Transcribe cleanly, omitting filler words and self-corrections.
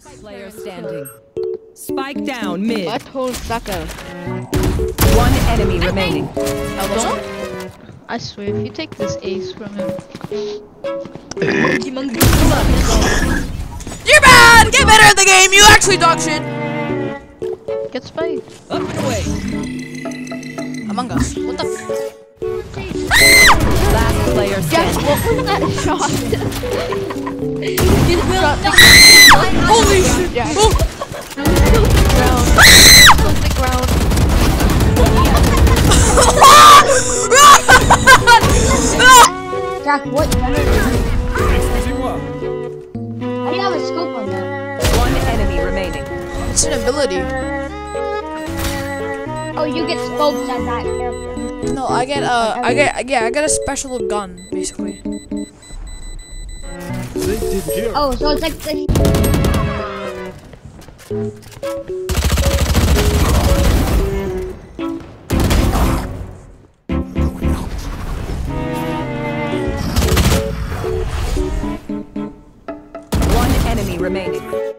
Last player standing. Spike down mid. Butthole sucker. One enemy remaining. I swear, if you take this ace from him. You're bad! Get better at the game! You actually dog shit! Get spiked. Up and away. Among Us. What the f? Last player Yes, standing. what was that shot? Holy shit! Yeah. Oh. The ground. Jack, what? I have a scope on that. One enemy remaining. It's an ability. Oh, you get scopes on that character. No, I get a special gun, basically. Oh, so it's like the. One enemy remaining.